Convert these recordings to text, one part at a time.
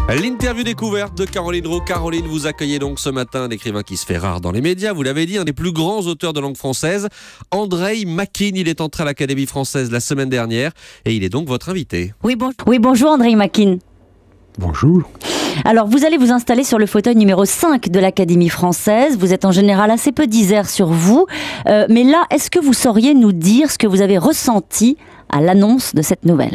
L'interview découverte de Caroline Roux. Caroline, vous accueillez donc ce matin un écrivain qui se fait rare dans les médias. Vous l'avez dit, un des plus grands auteurs de langue française, Andreï Makine. Il est entré à l'Académie française la semaine dernière et il est donc votre invité. Oui, bonjour Andreï Makine. Bonjour. Alors, vous allez vous installer sur le fauteuil numéro 5 de l'Académie française. Vous êtes en général assez peu disert sur vous. Mais là, est-ce que vous sauriez nous dire ce que vous avez ressenti à l'annonce de cette nouvelle ?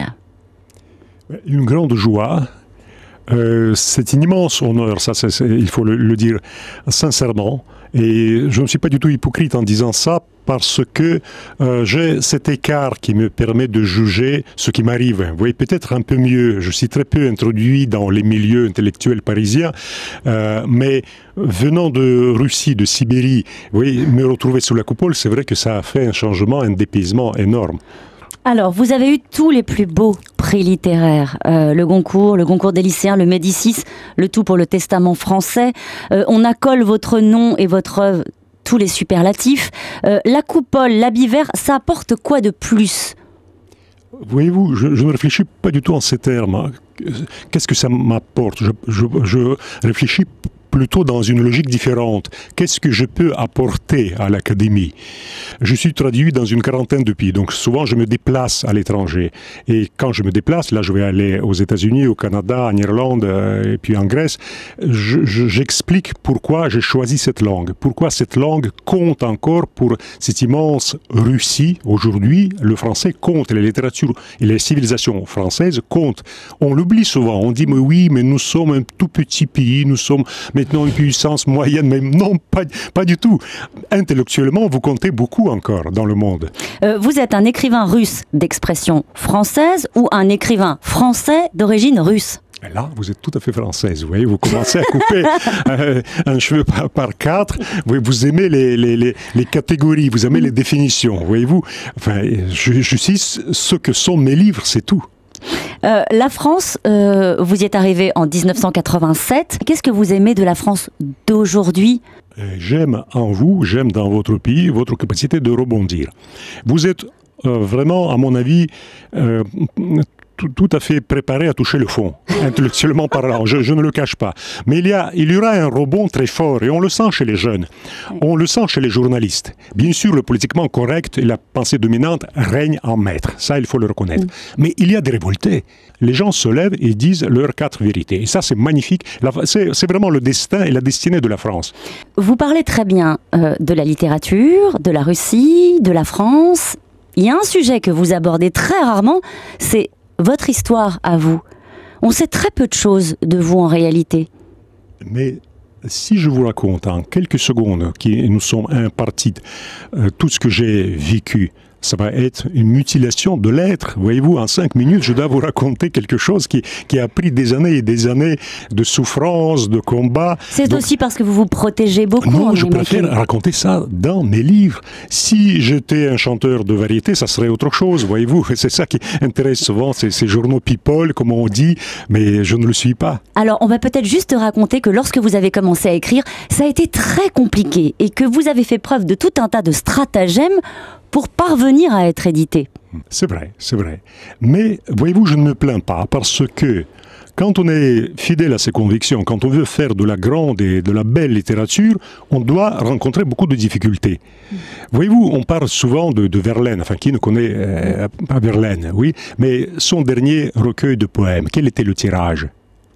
Une grande joie. C'est un immense honneur, ça, il faut le dire sincèrement. Et je ne suis pas du tout hypocrite en disant ça parce que j'ai cet écart qui me permet de juger ce qui m'arrive. Vous voyez, peut-être un peu mieux. Je suis très peu introduit dans les milieux intellectuels parisiens, mais venant de Russie, de Sibérie, vous voyez, me retrouver sous la coupole, c'est vrai que ça a fait un changement, un dépaysement énorme. Alors, vous avez eu tous les plus beaux prix littéraires, le Goncourt des lycéens, le Médicis, le tout pour le Testament français. On accole votre nom et votre œuvre, tous les superlatifs. La coupole, l'habit vert, ça apporte quoi de plus ? Voyez-vous, je ne réfléchis pas du tout en ces termes. Qu'est-ce que ça m'apporte ? Je réfléchis plutôt dans une logique différente. Qu'est-ce que je peux apporter à l'Académie ? Je suis traduit dans une quarantaine de pays, donc souvent je me déplace à l'étranger. Et quand je me déplace, là je vais aller aux États-Unis, au Canada, en Irlande et puis en Grèce, j'explique pourquoi j'ai choisi cette langue. Pourquoi cette langue compte encore pour cette immense Russie. Aujourd'hui, le français compte, la littérature et les civilisations françaises comptent. On l'oublie souvent, on dit mais oui, mais nous sommes un tout petit pays, nous sommes maintenant une puissance moyenne, mais non, pas du tout. Intellectuellement, vous comptez beaucoup encore dans le monde. Vous êtes un écrivain russe d'expression française ou un écrivain français d'origine russe ? Là, vous êtes tout à fait française. Vous voyez, vous commencez à couper un cheveu par quatre. Vous aimez les catégories, vous aimez les définitions. Voyez-vous, enfin, je suis ce que sont mes livres, c'est tout. La France, vous y êtes arrivé en 1987. Qu'est-ce que vous aimez de la France d'aujourd'hui ? J'aime en vous, j'aime dans votre pays, votre capacité de rebondir. Vous êtes vraiment, à mon avis, tout à fait préparé à toucher le fond, intellectuellement parlant, je ne le cache pas. Mais il y aura un rebond très fort, et on le sent chez les jeunes, on le sent chez les journalistes. Bien sûr, le politiquement correct et la pensée dominante règnent en maître, ça il faut le reconnaître. Mais il y a des révoltés. Les gens se lèvent et disent leurs 4 vérités. Et ça c'est magnifique, c'est vraiment le destin et la destinée de la France. Vous parlez très bien de la littérature, de la Russie, de la France. Il y a un sujet que vous abordez très rarement, c'est votre histoire à vous. On sait très peu de choses de vous en réalité. Mais si je vous raconte en quelques secondes, qui nous sommes impartis, tout ce que j'ai vécu, ça va être une mutilation de l'être. Voyez-vous, en 5 minutes, je dois vous raconter quelque chose qui a pris des années et des années de souffrance, de combat. C'est donc aussi parce que vous vous protégez beaucoup. Non, je préfère raconter ça dans mes livres. Si j'étais un chanteur de variété, ça serait autre chose, voyez-vous. C'est ça qui intéresse souvent ces journaux people, comme on dit, mais je ne le suis pas. Alors, on va peut-être juste raconter que lorsque vous avez commencé à écrire, ça a été très compliqué et que vous avez fait preuve de tout un tas de stratagèmes pour parvenir à être édité. C'est vrai, c'est vrai. Mais, voyez-vous, je ne me plains pas, parce que quand on est fidèle à ses convictions, quand on veut faire de la grande et de la belle littérature, on doit rencontrer beaucoup de difficultés. Voyez-vous, on parle souvent de Verlaine, enfin, qui ne connaît pas Verlaine, oui, mais son dernier recueil de poèmes, quel était le tirage ?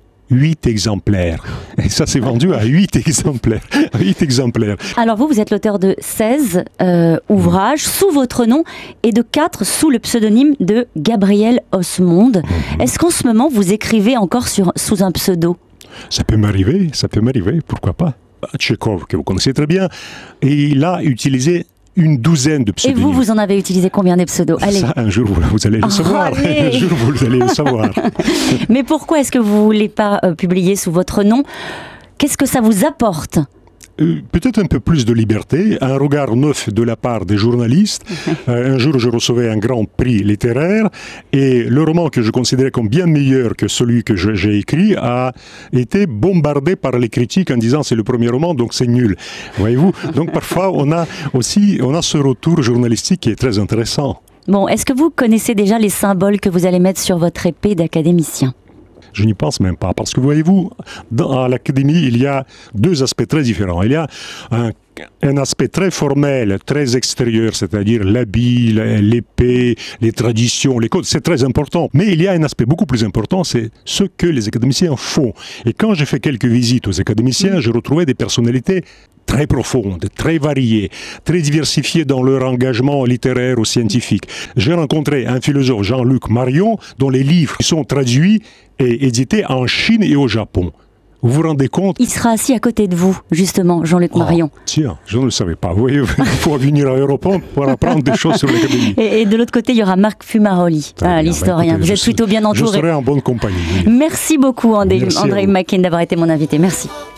8 exemplaires. Et ça s'est vendu à 8 exemplaires. 8 exemplaires. Alors vous êtes l'auteur de 16 ouvrages sous votre nom et de 4 sous le pseudonyme de Gabriel Osmonde. Est-ce qu'en ce moment vous écrivez encore sous un pseudo ? Ça peut m'arriver, pourquoi pas. Tchekhov, que vous connaissez très bien, et il a utilisé une douzaine de pseudonymes. Et vous en avez utilisé combien des pseudos ? Allez. Ça, un jour, vous allez le savoir. Un jour, vous allez le savoir. Mais pourquoi est-ce que vous ne voulez pas publier sous votre nom ? Qu'est-ce que ça vous apporte ? Peut-être un peu plus de liberté, un regard neuf de la part des journalistes. Un jour, je recevais un grand prix littéraire et le roman que je considérais comme bien meilleur que celui que j'ai écrit a été bombardé par les critiques en disant c'est le premier roman, donc c'est nul. Voyez-vous ? Donc parfois, on a ce retour journalistique qui est très intéressant. Bon, est-ce que vous connaissez déjà les symboles que vous allez mettre sur votre épée d'académicien ? Je n'y pense même pas. Parce que voyez-vous, à l'Académie, il y a deux aspects très différents. Il y a un aspect très formel, très extérieur, c'est-à-dire l'habit, l'épée, les traditions, les codes, c'est très important. Mais il y a un aspect beaucoup plus important, c'est ce que les académiciens font. Et quand j'ai fait quelques visites aux académiciens, je retrouvais des personnalités très profondes, très variées, très diversifiées dans leur engagement littéraire ou scientifique. J'ai rencontré un philosophe, Jean-Luc Marion, dont les livres sont traduits et édités en Chine et au Japon. Vous vous rendez compte? Il sera assis à côté de vous, justement, Jean-Luc Marion. Tiens, je ne le savais pas. Vous voyez, il faut venir à Européen pour apprendre des choses sur l'Académie. Et de l'autre côté, il y aura Marc Fumaroli, l'historien. Vous êtes plutôt bien entouré. Je serai en bonne compagnie. Oui. Merci beaucoup, André Macken, d'avoir été mon invité. Merci.